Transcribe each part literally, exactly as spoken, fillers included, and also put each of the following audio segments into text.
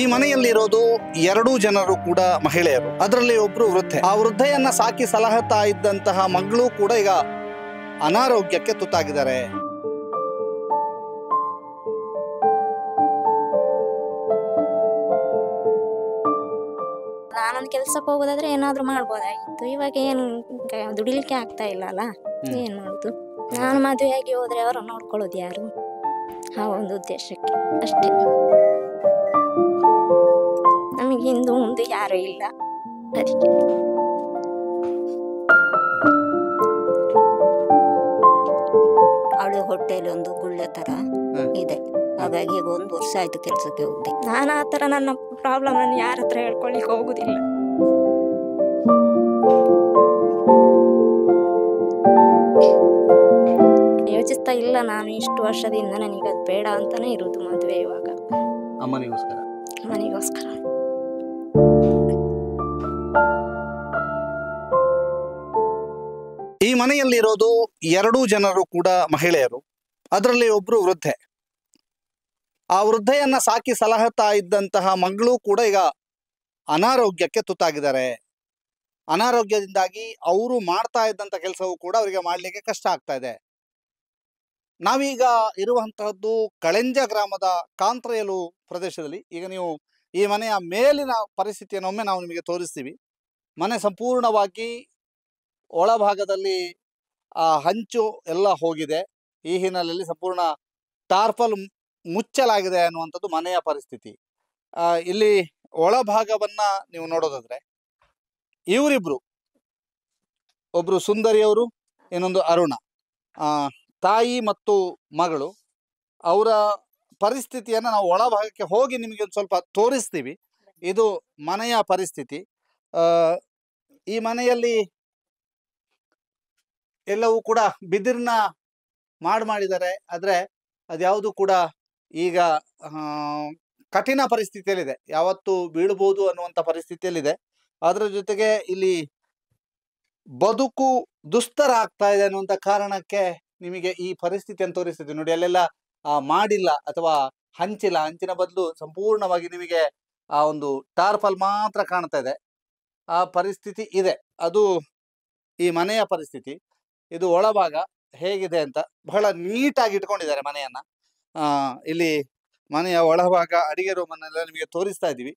ಮನೆಯಲ್ಲಿರೋದು ಎರಡೂ ಜನರು ಕೂಡ ಮಹಿಳೆಯರು. ಅದರಲ್ಲಿ ಒಬ್ರು ವೃದ್ಧೆ. ಆ ವೃದ್ಧೆಯನ್ನ ಸಾಕಿ ಸಲಹುತ್ತಾ ಇದ್ದಂತಹ ಮಗಳು ಕೂಡ ಈಗ ಅನಾರೋಗ್ಯಕ್ಕೆ ತುತ್ತಾಗಿದ್ದಾರೆ. ನಾನೊಂದು ಕೆಲ್ಸಕ್ಕೆ ಹೋಗೋದಾದ್ರೆ ಏನಾದ್ರು ಮಾಡ್ಬೋದಾಗಿತ್ತು. ಇವಾಗ ಏನು ದುಡಿಲಿಕ್ಕೆ ಆಗ್ತಾ ಇಲ್ಲ ಅಲ್ಲ, ಏನ್ ಮಾಡುದು. ನಾನು ಮದುವೆಯಾಗಿ ಹೋದ್ರೆ ಅವರು ನೋಡ್ಕೊಳ್ಳೋದು ಯಾರು, ಆ ಒಂದು ಉದ್ದೇಶಕ್ಕೆ ಅಷ್ಟೇ. ನಮಗೆ ಹಿಂದೆ ಮುಂದೆ ಯಾರು ಇಲ್ಲ, ಅದಕ್ಕೆ ಅವಳು ಹೊಟ್ಟೆಯಲ್ಲಿ ಒಂದು ಗುಳ್ಳೆ ತರ ಇದೆ. ಹಾಗಾಗಿ ಈಗ ಒಂದು ವರ್ಷ ಆಯ್ತು ಕೆಲ್ಸಕ್ಕೆ ಹೋಗ್ದೆ. ನಾನು ಆ ತರ ನನ್ನ ಪ್ರಾಬ್ಲಮ್ ನಾನು ಯಾರ ಹತ್ರ ಹೇಳ್ಕೊಳ್ಲಿಕ್ಕೆ ಹೋಗುದಿಲ್ಲ. ಯೋಚಿಸ್ತಾ ಇಲ್ಲ ನಾನು ಇಷ್ಟು ವರ್ಷದಿಂದ, ನನಗೆ ಅದು ಬೇಡ ಅಂತಾನೆ ಇರುವುದು ಮದುವೆ ಇವಾಗ. ಅಮ್ಮನಿಗೋಸ್ಕರ ಮನೆಗೋಸ್ಕರ. ಈ ಮನೆಯಲ್ಲಿರೋದು ಎರಡೂ ಜನರು ಕೂಡ ಮಹಿಳೆಯರು. ಅದರಲ್ಲಿ ಒಬ್ರು ವೃದ್ಧೆ. ಆ ವೃದ್ಧೆಯನ್ನ ಸಾಕಿ ಸಲಹುತ್ತಾ ಇದ್ದಂತಹ ಮಗಳು ಕೂಡ ಈಗ ಅನಾರೋಗ್ಯಕ್ಕೆ ತುತ್ತಾಗಿದ್ದಾರೆ. ಅನಾರೋಗ್ಯದಿಂದಾಗಿ ಅವರು ಮಾಡ್ತಾ ಇದ್ದಂಥ ಕೆಲಸವೂ ಕೂಡ ಅವರಿಗೆ ಮಾಡಲಿಕ್ಕೆ ಕಷ್ಟ ಆಗ್ತಾ ಇದೆ. ನಾವೀಗ ಇರುವಂತಹದ್ದು ಕಳೆಂಜ ಗ್ರಾಮದ ಕಾಂತ್ರೆಯಲು ಪ್ರದೇಶದಲ್ಲಿ. ಈಗ ನೀವು ಈ ಮನೆಯ ಮೇಲಿನ ಪರಿಸ್ಥಿತಿಯನ್ನು ಒಮ್ಮೆ ನಾವು ನಿಮಗೆ ತೋರಿಸ್ತೀವಿ. ಮನೆ ಸಂಪೂರ್ಣವಾಗಿ ಒಳಭಾಗದಲ್ಲಿ ಆ ಹಂಚು ಎಲ್ಲ ಹೋಗಿದೆ. ಈ ಹಿನ್ನೆಲೆಯಲ್ಲಿ ಸಂಪೂರ್ಣ ಟಾರ್ಪಲ್ ಮುಚ್ಚಲಾಗಿದೆ ಅನ್ನುವಂಥದ್ದು ಮನೆಯ ಪರಿಸ್ಥಿತಿ. ಇಲ್ಲಿ ಒಳಭಾಗವನ್ನ ನೀವು ನೋಡೋದಾದ್ರೆ ಇವರಿಬ್ರು, ಒಬ್ರು ಸುಂದರಿಯವರು, ಇನ್ನೊಂದು ಅರುಣ, ಆ ತಾಯಿ ಮತ್ತು ಮಗಳು. ಅವರ ಪರಿಸ್ಥಿತಿಯನ್ನು ನಾವು ಒಳಭಾಗಕ್ಕೆ ಹೋಗಿ ನಿಮಗೆ ಒಂದು ಸ್ವಲ್ಪ ತೋರಿಸ್ತೀವಿ. ಇದು ಮನೆಯ ಪರಿಸ್ಥಿತಿ. ಆ ಈ ಮನೆಯಲ್ಲಿ ಎಲ್ಲವೂ ಕೂಡ ಬಿದಿರಿನ ಮಾಡಿ ಮಾಡಿದ್ದಾರೆ. ಆದರೆ ಅದ್ಯಾವುದು ಕೂಡ ಈಗ ಕಠಿಣ ಪರಿಸ್ಥಿತಿಯಲ್ಲಿದೆ, ಯಾವತ್ತು ಬೀಳ್ಬೋದು ಅನ್ನುವಂಥ ಪರಿಸ್ಥಿತಿಯಲ್ಲಿದೆ. ಅದರ ಜೊತೆಗೆ ಇಲ್ಲಿ ಬದುಕು ದುಸ್ತರ ಆಗ್ತಾ ಇದೆ ಅನ್ನುವಂಥ ಕಾರಣಕ್ಕೆ ನಿಮಗೆ ಈ ಪರಿಸ್ಥಿತಿಯನ್ನು ತೋರಿಸ್ತಿದೆ. ನೋಡಿ, ಅಲ್ಲೆಲ್ಲ ಮಾಡಿಲ್ಲ ಅಥವಾ ಹಂಚಿಲ್ಲ. ಹಂಚಿನ ಬದಲು ಸಂಪೂರ್ಣವಾಗಿ ನಿಮಗೆ ಆ ಒಂದು ಟಾರ್ಪಲ್ ಮಾತ್ರ ಕಾಣ್ತಾ ಇದೆ. ಆ ಪರಿಸ್ಥಿತಿ ಇದೆ. ಅದು ಈ ಮನೆಯ ಪರಿಸ್ಥಿತಿ. ಇದು ಒಳಭಾಗ ಹೇಗಿದೆ ಅಂತ ಬಹಳ ನೀಟಾಗಿ ಇಟ್ಕೊಂಡಿದ್ದಾರೆ ಮನೆಯನ್ನ. ಆ ಇಲ್ಲಿ ಮನೆಯ ಒಳಭಾಗ ಅಡಿಗೆ ರೂಮನ್ನೆಲ್ಲ ನಿಮಗೆ ತೋರಿಸ್ತಾ ಇದ್ದೀವಿ.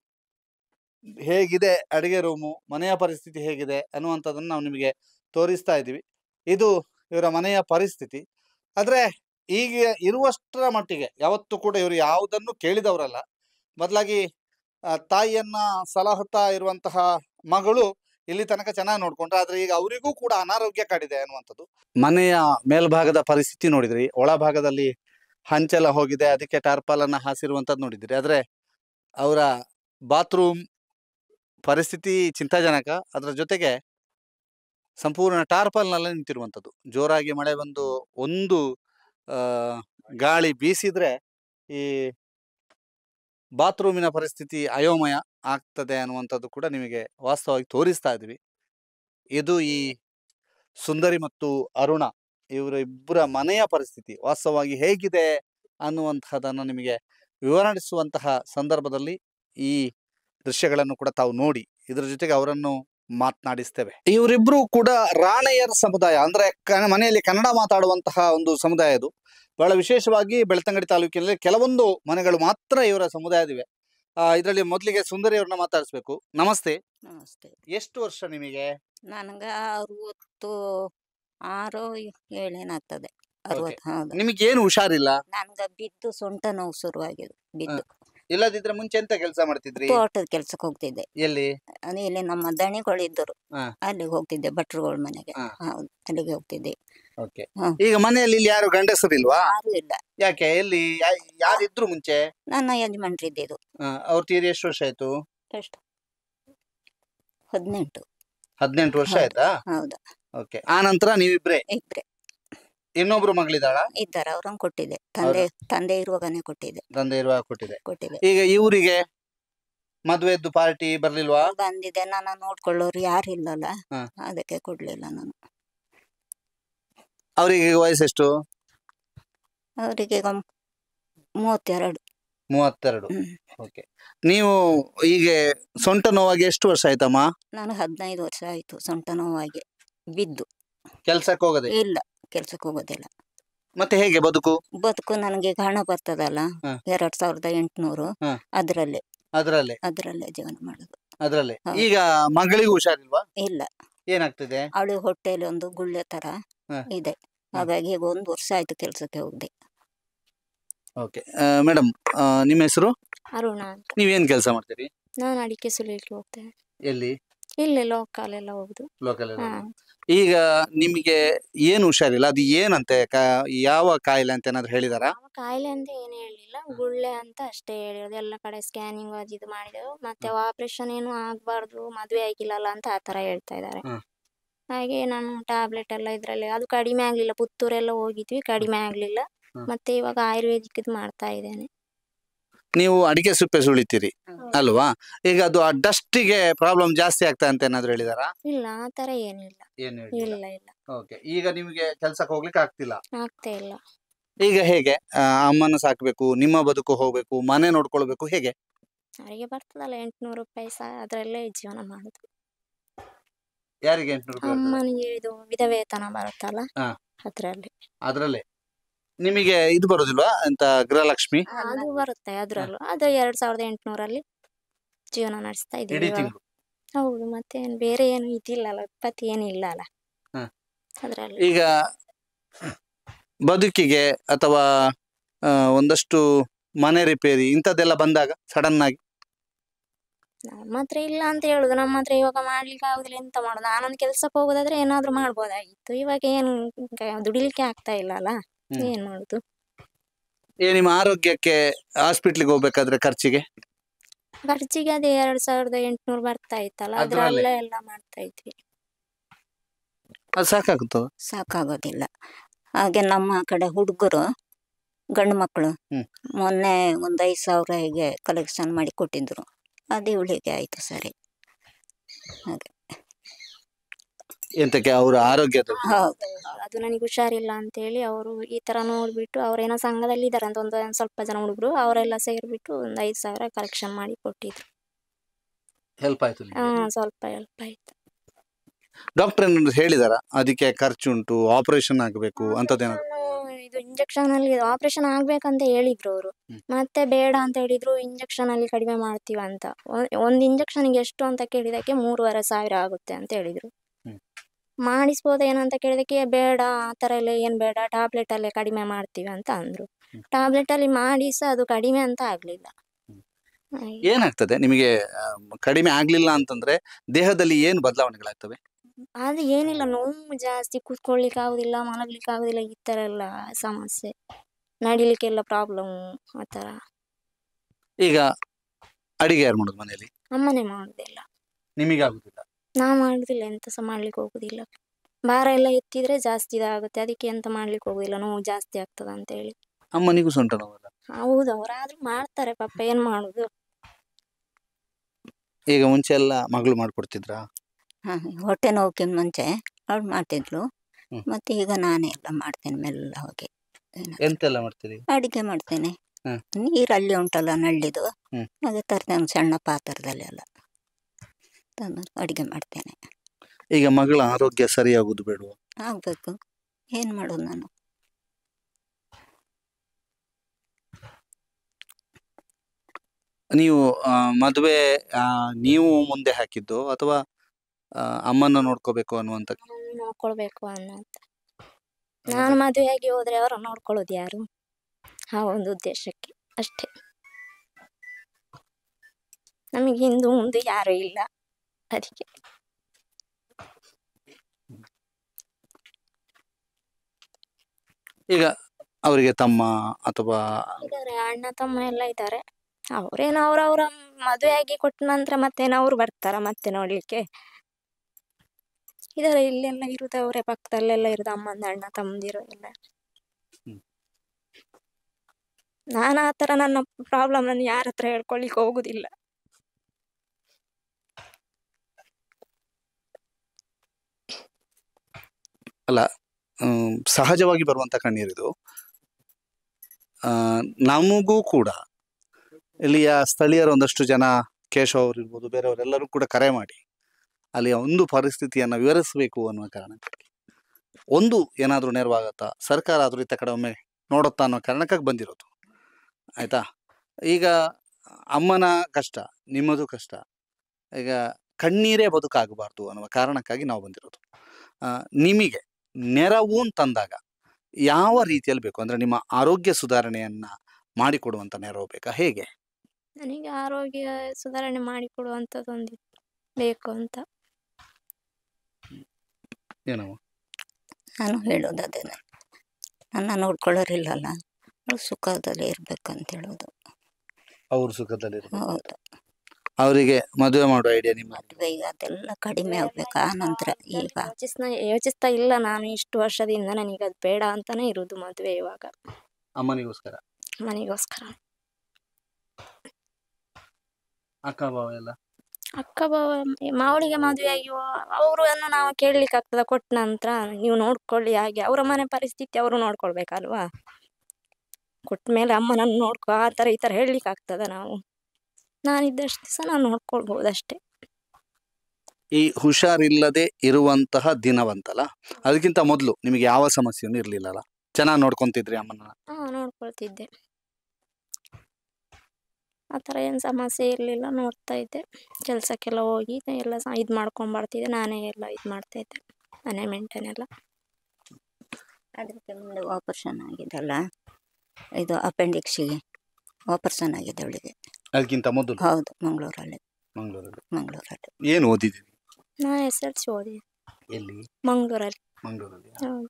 ಹೇಗಿದೆ ಅಡಿಗೆ ರೂಮು, ಮನೆಯ ಪರಿಸ್ಥಿತಿ ಹೇಗಿದೆ ಅನ್ನುವಂಥದ್ದನ್ನು ನಾವು ನಿಮಗೆ ತೋರಿಸ್ತಾ ಇದ್ದೀವಿ. ಇದು ಇವರ ಮನೆಯ ಪರಿಸ್ಥಿತಿ. ಆದರೆ ಈಗ ಇರುವಷ್ಟರ ಮಟ್ಟಿಗೆ ಯಾವತ್ತೂ ಕೂಡ ಇವರು ಯಾವುದನ್ನು ಕೇಳಿದವರಲ್ಲ. ಬದಲಾಗಿ ತಾಯಿಯನ್ನ ಸಲಹುತ್ತಾ ಇರುವಂತಹ ಮಗಳು ಇಲ್ಲಿ ತನಕ ಚೆನ್ನಾಗಿ ನೋಡ್ಕೊಂಡ್ರೆ, ಆದ್ರೆ ಈಗ ಅವರಿಗೂ ಕೂಡ ಅನಾರೋಗ್ಯ ಕಾಡಿದೆ ಅನ್ನುವಂಥದ್ದು. ಮನೆಯ ಮೇಲ್ಭಾಗದ ಪರಿಸ್ಥಿತಿ ನೋಡಿದ್ರಿ, ಒಳಭಾಗದಲ್ಲಿ ಹಂಚೆಲ್ಲ ಹೋಗಿದೆ, ಅದಕ್ಕೆ ಟಾರ್ಪಾಲ್ ಅನ್ನ ಹಾಸಿರುವಂಥದ್ದು ನೋಡಿದ್ರಿ. ಆದ್ರೆ ಅವರ ಬಾತ್ರೂಮ್ ಪರಿಸ್ಥಿತಿ ಚಿಂತಾಜನಕ. ಅದರ ಜೊತೆಗೆ ಸಂಪೂರ್ಣ ಟಾರ್ಪಾಲ್ನಲ್ಲೇ ನಿಂತಿರುವಂಥದ್ದು. ಜೋರಾಗಿ ಮಳೆ ಬಂದು ಒಂದು ಆ ಗಾಳಿ ಬೀಸಿದ್ರೆ ಈ ಬಾತ್ರೂಮಿನ ಪರಿಸ್ಥಿತಿ ಅಯೋಮಯ ಆಗ್ತದೆ ಅನ್ನುವಂಥದ್ದು ಕೂಡ ನಿಮಗೆ ವಾಸ್ತವವಾಗಿ ತೋರಿಸ್ತಾ ಇದ್ವಿ. ಇದು ಈ ಸುಂದರಿ ಮತ್ತು ಅರುಣ ಇವರ ಇಬ್ಬರ ಮನೆಯ ಪರಿಸ್ಥಿತಿ ವಾಸ್ತವವಾಗಿ ಹೇಗಿದೆ ಅನ್ನುವಂತಹದನ್ನು ನಿಮಗೆ ವಿವರಿಸುವಂತಹ ಸಂದರ್ಭದಲ್ಲಿ ಈ ದೃಶ್ಯಗಳನ್ನು ಕೂಡ ತಾವು ನೋಡಿ, ಇದರ ಜೊತೆಗೆ ಅವರನ್ನು ಮಾತನಾಡಿಸ್ತೇವೆ. ಇವರಿಬ್ರು ಕೂಡ ರಾಣೆಯರ್ ಸಮುದಾಯ, ಅಂದ್ರೆ ಮನೆಯಲ್ಲಿ ಕನ್ನಡ ಮಾತಾಡುವಂತಹ ಒಂದು ಸಮುದಾಯ. ಇದು ಬಹಳ ವಿಶೇಷವಾಗಿ ಬೆಳ್ತಂಗಡಿ ತಾಲೂಕಿನಲ್ಲಿ ಕೆಲವೊಂದು ಮನೆಗಳು ಮಾತ್ರ ಇವರ ಸಮುದಾಯದಿವೆ. ಆ ಇದರಲ್ಲಿ ಮೊದಲಿಗೆ ಸುಂದರಿ ಅವ್ರನ್ನ ಮಾತಾಡಿಸ್ಬೇಕು. ನಮಸ್ತೆ. ನಮಸ್ತೆ. ಎಷ್ಟು ವರ್ಷ ನಿಮಗೆ? ನನಗ ಅರವತ್ತು ಆರು ಏಳೇನಾಗ್ತದೆ. ಅರವತ್ತು. ಹೌದು. ನಿಮಗೆ ಏನು ಹುಷಾರಿಲ್ಲ? ನನ್ಗ ಬಿದ್ದು ಸೊಂಟ ನೋವು ಶುರುವಾಗಿದೆ. ಬಿದ್ದು. ಇಲ್ಲದಿದ್ರೆ ಮುಂಚೆ ಎಂತ ಕೆಲಸ ಮಾಡ್ತಿದ್ರಿ? ತೋಟದ ಕೆಲ್ಸಕ್ಕೆ ಹೋಗ್ತಿದ್ದೆ. ಎಲ್ಲಿ? ಇಲ್ಲಿ ನಮ್ಮ ದಣಿಗಳಿದ್ದರು, ಅಲ್ಲಿಗೆ ಹೋಗ್ತಿದ್ದೆ. ಭಟ್ರುಗಳ ಮನೆಗೆ. ಹೌದು, ಅಲ್ಲಿಗೆ ಹೋಗ್ತಿದ್ದೆ. ಈಗ ಮನೆಯಲ್ಲಿ ಇಲ್ಲಿ ಯಾರು ಗಂಡಸರಿಲ್ವಾ? ಯಾರು ಇಲ್ಲ. ಯಾಕೆ? ಎಲ್ಲಿ ಯಾರಿದ್ರು ಮುಂಚೆ? ನನ್ನ ಯಜಮಾನ್ರಿದ್ದು. ಅವ್ರ ತೀರಿ ಎಷ್ಟು ವರ್ಷ ಆಯ್ತು? ಎಷ್ಟು? ಹದಿನೆಂಟು. ಹದಿನೆಂಟು ವರ್ಷ ಆಯ್ತಾ? ಹೌದಾ. ಓಕೆ. ಆ ನಂತರ ನೀವಿಬ್ರೆ? ಇಬ್ರೆ. ಇನ್ನೊಬ್ರು ಮಗಳಿದ್ದಾಳ? ಇದ್ದಾರ, ಅವ್ರನ್ನ ಕೊಟ್ಟಿದ್ದೆ. ತಂದೆ ತಂದೆ ಇರುವಾಗನೇ ಕೊಟ್ಟಿದ್ದೆ. ತಂದೆ ಇರುವಾಗ ಕೊಟ್ಟಿದೆ. ಕೊಟ್ಟಿದ್ದೆ. ಈಗ ಇವರಿಗೆ ಮದುವೆದ್ದು ಪಾರ್ಟಿ ಬರ್ಲಿಲ್ವಾ? ಬಂದಿದೆ. ನನ್ನ ನೋಡ್ಕೊಳ್ಳೋರು ಯಾರು ಇಲ್ಲಲ್ಲ, ಅದಕ್ಕೆ ಕೊಡ್ಲಿಲ್ಲ ನಾನು. ಅವರಿಗೆ ವಯಸ್ಸೆಷ್ಟು? ಅವರಿಗೆ ಮೂವತ್ತೆರಡು. ಮೂವತ್ತೆರಡು. ಹ್ಮ್. ಓಕೆ. ನೀವು ಈಗ ಸೊಂಟ ನೋವಾಗಿ ಎಷ್ಟು ವರ್ಷ ಆಯ್ತಮ್ಮ? ನಾನು ಹದಿನೈದು ವರ್ಷ ಆಯ್ತು ಸೊಂಟ ನೋವಾಗಿ ಬಿದ್ದು. ಕೆಲ್ಸಕ್ಕೆ ಹೋಗದೆ? ಇಲ್ಲ, ಕೆಲ್ಸಕ್ಕೆ ಹೋಗೋದಿಲ್ಲ. ಮತ್ತೆ ಹೇಗೆ ಬದುಕು? ಬದುಕು ನನಗೆ ಹಣ ಬರ್ತದಲ್ಲ, ಹ. ಎರಡ್ ಸಾವಿರದ ಎಂಟುನೂರು, ಹ. ಅದ್ರಲ್ಲೇ ಅದ್ರಲ್ಲೇ ಅದ್ರಲ್ಲೇ ಜೀವನ ಮಾಡುದು. ಅದ್ರಲ್ಲೇ. ಹೌದು. ಈಗ ಮಗಳಿಗೂ ಹುಷಾರಿಲ್ವಾ? ಇಲ್ಲ, ಏನಾಗ್ತಿದೆ? ಅವಳು ಹೊಟ್ಟೆಯಲ್ಲಿ ಒಂದು ಗುಳ್ಳೆ ತರ ಹ. ಇದೆ. ಹಾಗಾಗಿ ಈಗ ಒಂದು ವರ್ಷ ಆಯ್ತು ಕೆಲ್ಸಕ್ಕೆ ಹೋಗದೆ. ಓಕೆ ಮೇಡಮ್, ನಿಮ್ಮ ಹೆಸರು? ಅರುಣ ಅಂತ. ನೀವೇನ್ ಕೆಲಸ ಮಾಡ್ತೀರಿ? ನಾನು ಅಡಿಕೆ ಸುಲಿಲಿಕ್ಕೆ ಹೋಗ್ತೇನೆ. ಎಲ್ಲಿ? ಇಲ್ಲೇ ಲೋಕಲ್ ಎಲ್ಲ ಹೋಗುದು. ಲೋಕಲ್? ಹಾ. ಈಗ ನಿಮಗೆ ಏನು ಹುಷಾರಿಲ್ಲ, ಅದು ಏನಂತೆ, ಕಾ- ಯಾವ ಕಾಯಿಲೆ ಅಂತ ಏನಾದ್ರು ಹೇಳಿದಾರ? ಯಾವ ಕಾಯಿಲೆ ಅಂತ ಏನು ಹೇಳಿಲ್ಲ, ಗುಳ್ಳೆ ಅಂತ ಅಷ್ಟೇ ಹೇಳಿರೋದು. ಎಲ್ಲ ಕಡೆ ಸ್ಕ್ಯಾನಿಂಗ್ ಅದು ಇದು ಮಾಡಿದೆವು. ಮತ್ತೆ ಆಪರೇಷನ್ ಏನು ಆಗ್ಬಾರ್ದು, ಮದುವೆ ಆಗಿಲ್ಲಲ್ಲ ಅಂತ ಆ ತರ ಹೇಳ್ತಾ ಇದ್ದಾರೆ. ಹ್ಮ್. ಹಾಗೆ ನಾನು ಟ್ಯಾಬ್ಲೆಟ್ ಎಲ್ಲ ಇದ್ರಲ್ಲಿ ಅದು ಕಡಿಮೆ ಆಗ್ಲಿಲ್ಲ. ಪುತ್ತೂರೆಲ್ಲ ಹೋಗಿದ್ವಿ, ಕಡಿಮೆ ಆಗ್ಲಿಲ್ಲ. ಹ್ಮ್. ಮತ್ತೆ ಇವಾಗ ಆಯುರ್ವೇದಿಕ್ ಇದು ಮಾಡ್ತಾ ಇದ್ದೇನೆ. ನೀವು ಅಡಿಕೆ ಸುಪ್ಪೆ ಸುಳಿತೀರಿ ಅಲ್ವಾ? ಈಗ ಅದು ಆ ಡಸ್ಟಿಗೆ ಪ್ರಾಬ್ಲಮ್ ಜಾಸ್ತಿ ಆಗ್ತಾ ಅಂತ ಏನಾದ್ರು ಹೇಳಿದಾರ? ಇಲ್ಲ, ಆ ತರ ಏನಿಲ್ಲ. ಏನು ಇಲ್ಲ ಇಲ್ಲ, ಓಕೆ. ಈಗ ನಿಮಗೆ ಕೆಲ್ಸಕ್ಕೆ ಹೋಗ್ಲಿಕ್ಕೆ ಆಗ್ತಿಲ್ಲ. ಆಗ್ತಾ ಇಲ್ಲ. ಈಗ ಹೇಗೆ ಆ, ಅಮ್ಮನ ಸಾಕ್ಬೇಕು, ನಿಮ್ಮ ಬದುಕು ಹೋಗ್ಬೇಕು, ಮನೆ ನೋಡ್ಕೊಳ್ಬೇಕು, ಹೇಗೆ? ಅವರಿಗೆ ಬರ್ತದಲ್ಲ ಎಂಟ್ನೂರು ರೂಪಾಯಿ ಸಹ, ಅದರಲ್ಲೇ ಜೀವನ ಮಾಡುದು. ಯಾರಿಗೆ ಎಂಟ್ನೂರು ರೂಪಾಯಿ ಬರ್ತದೆ? ಅಮ್ಮನಿಗೆ ಇದು ವಿಧವೇತನ ಬರುತ್ತಲ್ಲ, ಹಾ. ಅದ್ರಲ್ಲಿ. ಅದ್ರಲ್ಲೇ ನಿಮಗೆ ಇದು ಬರೋದಿಲ್ವಾ ಅಂತ, ಗೃಹಲಕ್ಷ್ಮಿ? ಅದು ಬರುತ್ತೆ ಅದ್ರಲ್ಲೂ. ಅದು ಎರಡ್ ಸಾವಿರದ ಎಂಟುನೂರಲ್ಲಿ ಜೀವನ ನಡೆಸ್ತಾ ಇದ್ದೀವಿ ಇಡೀ ಇವಾಗ. ತಿಂಗಳು? ಹೌದು, ಮತ್ತೆ ಏನ್ ಬೇರೆ ಏನು ಇದಿಲ್ಲಲ್ಲ, ಉತ್ಪತ್ತಿ ಏನು ಇಲ್ಲ ಅಲ್ಲ ಹ. ಅದ್ರಲ್ಲಿ. ಈಗ ಬದುಕಿಗೆ ಅಥವಾ ಆ, ಒಂದಷ್ಟು ಮನೆ ರಿಪೇರಿ ಇಂಥದ್ದೆಲ್ಲ ಬಂದಾಗ ಸಡನ್ ಆಗಿ ನಮ್ಮ ಹತ್ರ ಇಲ್ಲ ಅಂತ ಹೇಳುದು. ನಮ್ಮ ಹತ್ರ ಇವಾಗ ಮಾಡ್ಲಿಕ್ಕೆ ಆಗುದಿಲ್ಲ, ಎಂತ ಮಾಡುದು? ನಾನೊಂದು ಕೆಲ್ಸಕ್ಕೆ ಹೋಗುದಾದ್ರೆ ಏನಾದ್ರು ಮಾಡ್ಬೋದಾಗಿತ್ತು. ಇವಾಗ ಏನು ಗ- ದುಡಿಲಿಕ್ಕೆ ಆಗ್ತಾ ಇಲ್ಲ ಅಲ್ಲ, ಹ್ಮ್. ಏನ್ ಮಾಡುದು? ಈ ನಿಮ್ಮ ಆರೋಗ್ಯಕ್ಕೆ ಹಾಸ್ಪಿಟ್ಲಿಗೆ ಹೋಗ್ಬೇಕಾದ್ರೆ ಖರ್ಚಿಗೆ? ಖರ್ಚಿಗೆ ಅದೇ ಎರಡ್ ಸಾವಿರದ ಎಂಟುನೂರು ಬರ್ತಾ ಇತ್ತಲ್ಲ, ಅದ್ರಲ್ಲೇ? ಅದ್ರಲ್ಲೇ ಎಲ್ಲ ಮಾಡ್ತಾ ಇದ್ವಿ. ಅದು ಸಾಕಾಗುತ್ತದ? ಸಾಕಾಗೋದಿಲ್ಲ. ಹಾಗೆ ನಮ್ಮ ಕಡೆ ಹುಡುಗರು ಗಂಡು ಮಕ್ಕಳು ಹ್ಮ್. ಮೊನ್ನೆ ಒಂದು ಐದು ಸಾವಿರ ಹೀಗೆ ಕಲೆಕ್ಷನ್ ಮಾಡಿ ಕೊಟ್ಟಿದ್ರು. ಅದು ಇವಳಿಗೆ ಆಯ್ತು ಸರಿ. ಹಾಗೆ ಎಂತಕ್ಕೆ? ಅವರ ಆರೋಗ್ಯದ ಹೌದು. ಅದು ನನಗೆ ಹುಷಾರಿಲ್ಲ ಅಂತ ಹೇಳಿ ಅವರು ಈ ತರ ನೋಡ್ಬಿಟ್ಟು, ಅವ್ರೇನೋ ಸಂಘದಲ್ಲಿ ಇದಾರೆ ಅಂತ ಒಂದು ಸ್ವಲ್ಪ ಜನ ಹುಡುಗರು, ಅವರೆಲ್ಲ ಸೇರ್ಬಿಟ್ಟು ಒಂದು ಐದು ಸಾವಿರ ಕಲೆಕ್ಷನ್ ಮಾಡಿ ಕೊಟ್ಟಿದ್ರು. ಹೆಲ್ಪ್ ಆಯ್ತು ಹಾ, ನಿಮ್ಗೆ? ಸ್ವಲ್ಪ ಹೆಲ್ಪ್ ಆಯ್ತು. ಡಾಕ್ಟರ್ ಏನಾದ್ರು ಹೇಳಿದಾರ ಅದಕ್ಕೆ ಖರ್ಚು ಉಂಟು, ಆಪರೇಷನ್ ಆಗಬೇಕು ಅಂತದೇನಾದ್ರು? ನಾನು ಇದು ಇಂಜೆಕ್ಷನ್ ಅಲ್ಲಿ ಆಪರೇಷನ್ ಆಗ್ಬೇಕಂತ ಹೇಳಿದ್ರು ಅವರು. ಹ್ಮ್. ಮತ್ತೆ ಬೇಡ ಅಂತ ಹೇಳಿದ್ರು, ಇಂಜೆಕ್ಷನ್ ಅಲ್ಲಿ ಕಡಿಮೆ ಮಾಡ್ತೀವಿ ಅಂತ. ಒ- ಒಂದು ಇಂಜೆಕ್ಷನ್ಗೆ ಎಷ್ಟು ಅಂತ ಕೇಳಿದಕ್ಕೆ ಮೂರುವರೆ ಸಾವಿರ ಆಗುತ್ತೆ ಅಂತ ಹೇಳಿದ್ರು. ಹ್ಮ್. ಮಾಡಿಸ್ಬೋದ ಏನಂತ ಕೇಳಿದಕ್ಕೆ ಬೇಡ, ಆ ಥರ ಎಲ್ಲ ಏನು ಬೇಡ, ಟ್ಯಾಬ್ಲೆಟ್ ಅಲ್ಲೇ ಕಡಿಮೆ ಮಾಡ್ತೀವಿ ಅಂತ ಅಂದ್ರು. ಹ್ಮ್. ಟ್ಯಾಬ್ಲೆಟ್ ಅಲ್ಲಿ ಮಾಡಿ ಸಹ ಅದು ಕಡಿಮೆ ಅಂತ ಆಗ್ಲಿಲ್ಲ. ಹ್ಮ್. ಹಾಗೆ. ಏನಾಗ್ತದೆ ನಿಮಗೆ ಆ, ಕಡಿಮೆ ಆಗ್ಲಿಲ್ಲ ಅಂತಂದ್ರೆ ದೇಹದಲ್ಲಿ ಏನು ಬದಲಾವಣೆಗಳಾಗ್ತವೆ? ಅದು ಏನಿಲ್ಲ, ನೋವು ಜಾಸ್ತಿ, ಕೂತ್ಕೊಳ್ಳಿಕ್ಕೆ ಆಗುದಿಲ್ಲ, ಮಲಗ್ಲಿಕ್ಕೆ ಆಗುದಿಲ್ಲ, ಈ ತರ ಎಲ್ಲ ಸಮಸ್ಯೆ. ನಡಿಲಿಕ್ಕೆಲ್ಲ ಪ್ರಾಬ್ಲಮ್ ಆ ಥರ. ಈಗ ಅಡಿಗೆ ಯಾರು ಮಾಡೋದು ಮನೆಯಲ್ಲಿ? ಅಮ್ಮನೇ ಮಾಡುದಿಲ್ಲ, ನಿಮಗೆ ಆಗುದಿಲ್ಲ? ನಾ ಮಾಡುದಿಲ್ಲ, ಎಂತ ಸಹ ಮಾಡ್ಲಿಕ್ಕೆ ಹೋಗುದಿಲ್ಲ. ಭಾರ ಎಲ್ಲ ಎತ್ತಿದ್ರೆ ಜಾಸ್ತಿ ಇದಾಗುತ್ತೆ, ಅದಕ್ಕೆ ಎಂತ ಮಾಡ್ಲಿಕ್ಕೆ ಹೋಗುದಿಲ್ಲ, ನೋವು ಜಾಸ್ತಿ ಆಗ್ತದ ಅಂತ ಹೇಳಿ. ಅಮ್ಮನಿಗೂ ಸೊಂಟ ನೋವಲ್ಲ? ಹೌದು, ಅವರಾದ್ರೂ ಮಾಡ್ತಾರೆ ಪಾಪ, ಏನ್ ಮಾಡುದು? ಈಗ ಮುಂಚೆ ಎಲ್ಲ ಮಗಳು ಮಾಡ್ಕೊಡ್ತಿದ್ರಾ? ಹಾ, ಹೊಟ್ಟೆ ನೋವಕ್ಕೆ ಮುಂಚೆ ಅವಳು ಮಾಡ್ತಿದ್ಲು. ಹ್ಮ್. ಮತ್ತೆ ಈಗ ನಾನೇ ಎಲ್ಲ ಮಾಡ್ತೇನೆ ಮೆಲ್ಲ ಹೋಗಿ. ಏನಾದ್ರು ಎಂತೆಲ್ಲ ಮಾಡ್ತೀರಿ? ಅಡಿಗೆ ಮಾಡ್ತೇನೆ. ಹ್ಮ್. ನೀರಲ್ಲಿ ಉಂಟಲ್ಲ ನಳ್ಳಿದು, ಹ್ಮ್. ಅದೇ ತರ್ತೇನೆ ಸಣ್ಣ ಪಾತ್ರದಲ್ಲಿ ಎಲ್ಲ ತಂದು ಅಡಿಗೆ ಮಾಡ್ತೇನೆ. ಈಗ ಮಗಳ ಆರೋಗ್ಯ ಸರಿಯಾಗುದು ಬೇಡವಾ? ಆಗ್ಬೇಕು, ಏನ್ ಮಾಡೋದು ನಾನು? ನೀವು ಆ, ಮದುವೆ ಆ, ನೀವು ಮುಂದೆ ಹಾಕಿದ್ದು ಅಥವಾ ಆ, ಅಮ್ಮನ ನೋಡ್ಕೋಬೇಕು ಅನ್ನುವಂತ? ನಾನು ನೋಡ್ಕೊಳ್ಬೇಕು ಅನ್ನೋದು. ನಾನು ಮದುವೆಯಾಗಿ ಹೋದ್ರೆ ಅವರು ನೋಡ್ಕೊಳ್ಳೋದು ಯಾರು? ಆ ಒಂದು ಉದ್ದೇಶಕ್ಕೆ ಅಷ್ಟೇ. ನಮಗೆ ಹಿಂದು ಮುಂದೆ ಯಾರು ಇಲ್ಲ, ಅದಕ್ಕೆ. ಈಗ ಅವರಿಗೆ ತಮ್ಮ ಅಥವಾ ಇದಾರೆ, ಅಣ್ಣ ತಮ್ಮ ಎಲ್ಲ ಇದ್ದಾರೆ. ಅವ್ರೇನೋ ಅವ್ರವ್ರ ಮದುವೆಯಾಗಿ ಕೊಟ್ಟ ನಂತರ ಮತ್ತೇನೋ ಅವ್ರು ಬರ್ತಾರ ಮತ್ತೆ ನೋಡ್ಲಿಕ್ಕೆ. ಇದಾರೆ, ಇಲ್ಲೆಲ್ಲ ಇರುದು ಅವರೇ, ಪಕ್ಕದಲ್ಲೆಲ್ಲ ಇರುದು ಅಮ್ಮಂದ ಅಣ್ಣ ತಮ್ಮಂದಿರು ಎಲ್ಲ. ಹ್ಮ್. ನಾನು ಆ ಥರ ನನ್ನ ಪ್ರಾಬ್ಲಮ್ ನಾನು ಯಾರ ಹತ್ರ ಹೇಳ್ಕೊಳ್ಲಿಕ್ಕೆ ಹೋಗುದಿಲ್ಲ. ಅಲ್ಲ, ಹ್ಮ್, ಸಹಜವಾಗಿ ಬರುವಂತ ಕಣ್ಣೀರಿದು. ಆ, ನಮಗೂ ಕೂಡ ಇಲ್ಲಿಯ ಸ್ಥಳೀಯರು ಒಂದಷ್ಟು ಜನ ಕೇಶವ್ ಅವರು ಇರ್ಬೋದು, ಬೇರೆಯವರೆಲ್ಲರೂ ಕೂಡ ಕರೆ ಮಾಡಿ ಅಲ್ಲಿಯ ಒಂದು ಪರಿಸ್ಥಿತಿಯನ್ನು ವಿವರಿಸಬೇಕು ಅನ್ನುವ ಕಾರಣಕ್ಕಾಗಿ ಒಂದು ಏನಾದರೂ ನೆರವಾಗತ್ತಾ, ಸರ್ಕಾರ ಆದರೂ ಇತ್ತ ಕಡೆ ಒಮ್ಮೆ ನೋಡುತ್ತಾ ಅನ್ನೋ ಕಾರಣಕ್ಕಾಗಿ ಬಂದಿರೋದು. ಆಯಿತಾ? ಈಗ ಅಮ್ಮನ ಕಷ್ಟ, ನಿಮ್ಮದು ಕಷ್ಟ, ಈಗ ಕಣ್ಣೀರೇ ಬದುಕಾಗಬಾರ್ದು ಅನ್ನುವ ಕಾರಣಕ್ಕಾಗಿ ನಾವು ಬಂದಿರೋದು. ನಿಮಗೆ ನೆರವು ಅಂತಂದಾಗ ಯಾವ ರೀತಿಯಲ್ಲಿ ಬೇಕು? ಅಂದರೆ ನಿಮ್ಮ ಆರೋಗ್ಯ ಸುಧಾರಣೆಯನ್ನು ಮಾಡಿಕೊಡುವಂಥ ನೆರವು ಬೇಕಾ, ಹೇಗೆ? ನನಗೆ ಆರೋಗ್ಯ ಸುಧಾರಣೆ ಮಾಡಿಕೊಡುವಂಥದ್ದೊಂದು ಬೇಕು ಅಂತ. ಏನವ ನಾನು ಹೇಳೋದು ಅದೇನೆ, ನನ್ನ ನೋಡ್ಕೊಳ್ಳೋರಿಲ್ಲಲ್ಲ, ಅವ್ರು ಸುಖದಲ್ಲಿ ಇರ್ಬೇಕಂತ ಹೇಳೋದು. ಅವ್ರ ಸುಖದಲ್ಲಿ ಹೌದು, ಅವರಿಗೆ ಮದುವೆ ಮಾಡುವ ಐಡಿಯಾ ನಿಮ್ಮ? ಮದುವೆ ಈಗ ಅದೆಲ್ಲ ಕಡಿಮೆ ಆಗ್ಬೇಕು. ಆ ನಂತರ ಈಗ ಯೋಚಿಸ್ತಾ ಯೋಚಿಸ್ತಾ ಇಲ್ಲ ನಾನು ಇಷ್ಟು ವರ್ಷದಿಂದ, ನನಗೆ ಅದು ಬೇಡ ಅಂತಾನೆ ಇರುವುದು ಮದುವೆ ಇವಾಗ. ಅಮ್ಮನಿಗೋಸ್ಕರ, ಮನೆಗೋಸ್ಕರ. ಅಕ್ಕ ಭಾವ ಎಲ್ಲ? ಅಕ್ಕ ಬಾವ ಮಾವಳಿಗೆ ಮದುವೆ ಆಗಿ ಅವರನ್ನು ನಾವು ಕೇಳಲಿಕ್ಕೆ ಆಗ್ತದ? ಕೊಟ್ಟ ನಂತರ ನೀವು ನೋಡ್ಕೊಳ್ಳಿ, ಹಾಗೆ ಅವರ ಮನೆ ಪರಿಸ್ಥಿತಿ ಅವರು ನೋಡ್ಕೊಳ್ಬೇಕಲ್ವಾ. ಕೊಟ್ಟ ಮೇಲೆ ಅಮ್ಮನನ್ನು ನೋಡ್ಕೊ ಆ ಥರ ಈ ಥರ ಹೇಳಲಿಕ್ಕೆ ಆಗ್ತದ ನಾವು? ನಾನಿದ್ದಷ್ಟು ದಿವಸ ನಾನು ನೋಡ್ಕೊಳ್ಬಹುದಷ್ಟೇ. ಈ ಹುಷಾರಿಲ್ಲದೆ ಇರುವಂತಹ ದಿನವಂತಲ್ಲ, ಅದಕ್ಕಿಂತ ಮೊದಲು ನಿಮಗೆ ಯಾವ ಸಮಸ್ಯೆನೂ ಇರಲಿಲ್ಲಲ್ಲ? ಚೆನ್ನಾಗಿ ನೋಡ್ಕೊಂತಿದ್ರಿ ಅಮ್ಮನ? ಹಾಂ, ನೋಡ್ಕೊಳ್ತಿದ್ದೆ. ಆ ಥರ ಏನು ಸಮಸ್ಯೆ ಇರಲಿಲ್ಲ, ನೋಡ್ತಾ ಇದ್ದೆ. ಕೆಲಸಕ್ಕೆಲ್ಲ ಹೋಗಿ ಎಲ್ಲ ಇದು ಮಾಡ್ಕೊಂಡು ಬರ್ತಿದ್ದೆ, ನಾನೇ ಎಲ್ಲ ಇದು ಮಾಡ್ತಾಯಿದ್ದೆ, ಮನೆ ಮೇಂಟೈನ್ ಎಲ್ಲ. ಅದಕ್ಕೆ ಮುಂದೆ ಆಪರೇಷನ್ ಆಗಿದೆಲ್ಲ, ಇದು ಅಪೆಂಡಿಕ್ಸಿಗೆ ಆಪರೇಷನ್ ಆಗಿದೆ ಅವಳಿಗೆ. ಅದಕ್ಕಿಂತ ಮೊದಲು? ಹೌದು, ಮಂಗಳೂರಲ್ಲಿ. ಮಂಗಳೂರಲ್ಲಿ? ಮಂಗಳೂರಲ್ಲಿ. ಏನು ಓದಿದ್ದೀರಿ? ನಾನು ಎಸ್ ಎಲ್ ಸಿ ಓದಿದೆ. ಎಲ್ಲಿ? ಮಂಗಳೂರಲ್ಲಿ. ಮಂಗಳೂರಲ್ಲಿ. ಹೌದು.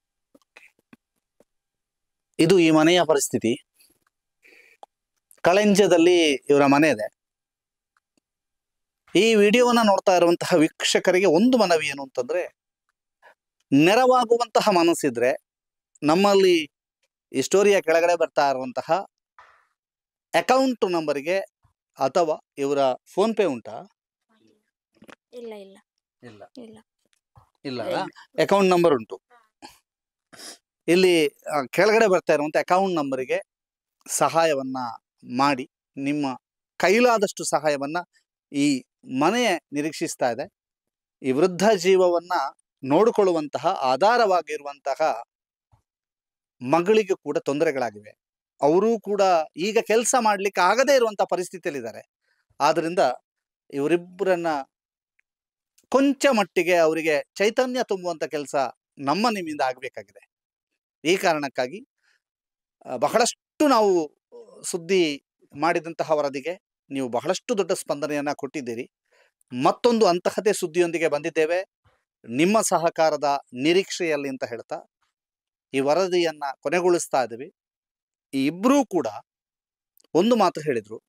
ಇದು ಈ ಮನೆಯ ಪರಿಸ್ಥಿತಿ. ಕಳಂಜದಲ್ಲಿ ಇವರ ಮನೆ ಇದೆ. ಈ ವಿಡಿಯೋವನ್ನ ನೋಡ್ತಾ ಇರುವಂತಹ ವೀಕ್ಷಕರಿಗೆ ಒಂದು ಮನವಿ ಏನು ಅಂತಂದ್ರೆ, ನೆರವಾಗುವಂತಹ ಮನಸ್ಸಿದ್ರೆ ನಮ್ಮಲ್ಲಿ ಈ ಸ್ಟೋರಿಯ ಕೆಳಗಡೆ ಬರ್ತಾ ಇರುವಂತಹ ಅಕೌಂಟ್ ನಂಬರ್ಗೆ ಅಥವಾ ಇವರ ಫೋನ್ ಪೇ ಉಂಟಾ? ಇಲ್ಲ ಇಲ್ಲ ಇಲ್ಲ ಇಲ್ಲ ಇಲ್ಲ ಅಕೌಂಟ್ ನಂಬರ್ ಉಂಟು. ಇಲ್ಲಿ ಆ, ಕೆಳಗಡೆ ಬರ್ತಾ ಇರುವಂತ ಅಕೌಂಟ್ ನಂಬರಿಗೆ ಸಹಾಯವನ್ನ ಮಾಡಿ, ನಿಮ್ಮ ಕೈಲಾದಷ್ಟು ಸಹಾಯವನ್ನ ಈ ಮನೆ ನಿರೀಕ್ಷಿಸ್ತಾ ಇದೆ. ಈ ವೃದ್ಧ ಜೀವವನ್ನ ನೋಡಿಕೊಳ್ಳುವಂತಹ ಆಧಾರವಾಗಿರುವಂತಹ ಮಗಳಿಗೆ ಕೂಡ ತೊಂದರೆಗಳಾಗಿವೆ. ಅವರೂ ಕೂಡ ಈಗ ಕೆಲಸ ಮಾಡ್ಲಿಕ್ಕೆ ಆಗದೇ ಇರುವಂತಹ ಪರಿಸ್ಥಿತಿಯಲ್ಲಿದ್ದಾರೆ. ಆದ್ರಿಂದ ಇವರಿಬ್ಬರನ್ನ ಕೊಂಚ ಮಟ್ಟಿಗೆ ಅವರಿಗೆ ಚೈತನ್ಯ ತುಂಬುವಂತ ಕೆಲಸ ನಮ್ಮ ನಿಮ್ಮಿಂದ ಆಗಬೇಕಾಗಿದೆ. ಈ ಕಾರಣಕ್ಕಾಗಿ ಆ, ಬಹಳಷ್ಟು ನಾವು ಸುದ್ದಿ ಮಾಡಿದಂತಹ ವರದಿಗೆ ನೀವು ಬಹಳಷ್ಟು ದೊಡ್ಡ ಸ್ಪಂದನೆಯನ್ನ ಕೊಟ್ಟಿದ್ದೀರಿ. ಮತ್ತೊಂದು ಅಂತಹದೇ ಸುದ್ದಿಯೊಂದಿಗೆ ಬಂದಿದ್ದೇವೆ, ನಿಮ್ಮ ಸಹಕಾರದ ನಿರೀಕ್ಷೆಯಲ್ಲಿ ಅಂತ ಹೇಳ್ತಾ ಈ ವರದಿಯನ್ನ ಕೊನೆಗೊಳಿಸ್ತಾ ಇದ್ದೀವಿ. ಈ ಇಬ್ಬರೂ ಕೂಡ ಒಂದು ಮಾತು ಹೇಳಿದ್ರು,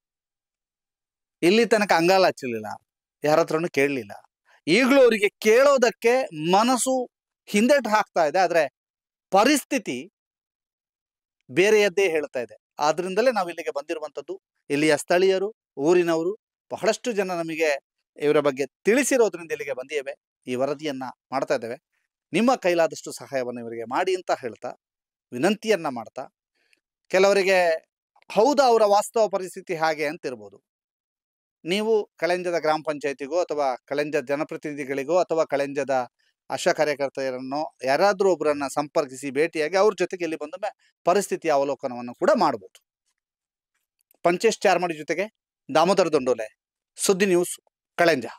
ಇಲ್ಲಿ ತನಕ ಅಂಗಾಲ ಹಚ್ಚಲಿಲ್ಲ, ಯಾರ ಹತ್ರನೂ ಕೇಳಲಿಲ್ಲ. ಈಗಲೂ ಅವರಿಗೆ ಕೇಳೋದಕ್ಕೆ ಮನಸ್ಸು ಹಿಂದೆಟ್ಟು ಹಾಕ್ತಾ ಇದೆ, ಆದ್ರೆ ಪರಿಸ್ಥಿತಿ ಬೇರೆಯದ್ದೇ ಹೇಳ್ತಾ ಇದೆ. ಆದ್ರಿಂದಲೇ ನಾವು ಇಲ್ಲಿಗೆ ಬಂದಿರುವಂಥದ್ದು. ಇಲ್ಲಿಯ ಸ್ಥಳೀಯರು, ಊರಿನವರು ಬಹಳಷ್ಟು ಜನ ನಮಗೆ ಇವರ ಬಗ್ಗೆ ತಿಳಿಸಿರೋದ್ರಿಂದ ಇಲ್ಲಿಗೆ ಬಂದಿದ್ದೇವೆ, ಈ ವರದಿಯನ್ನ ಮಾಡ್ತಾ ಇದ್ದೇವೆ. ನಿಮ್ಮ ಕೈಲಾದಷ್ಟು ಸಹಾಯವನ್ನು ಇವರಿಗೆ ಮಾಡಿ ಅಂತ ಹೇಳ್ತಾ ವಿನಂತಿಯನ್ನ ಮಾಡ್ತಾ, ಕೆಲವರಿಗೆ ಹೌದಾ ಅವರ ವಾಸ್ತವ ಪರಿಸ್ಥಿತಿ ಹಾಗೆ ಅಂತಿರ್ಬೋದು. ನೀವು ಕಳೆಂಜದ ಗ್ರಾಮ ಪಂಚಾಯತಿಗೋ ಅಥವಾ ಕಳೆಂಜದ ಜನಪ್ರತಿನಿಧಿಗಳಿಗೋ ಅಥವಾ ಕಳೆಂಜದ ಆಶಾ ಕಾರ್ಯಕರ್ತೆಯರನ್ನೋ ಯಾರಾದ್ರೂ ಒಬ್ಬರನ್ನ ಸಂಪರ್ಕಿಸಿ ಭೇಟಿಯಾಗಿ ಅವ್ರ ಜೊತೆಗೆ ಇಲ್ಲಿ ಬಂದ ಪರಿಸ್ಥಿತಿಯ ಅವಲೋಕನವನ್ನು ಕೂಡ ಮಾಡ್ಬೋದು. ಪಂಚೇಶ್ ಚಾರ್ಮಡಿ ಜೊತೆಗೆ ದಾಮೋದರ ದೊಂಡೋಲೆ, ಸುದ್ದಿ ನ್ಯೂಸ್, ಕಳೆಂಜ.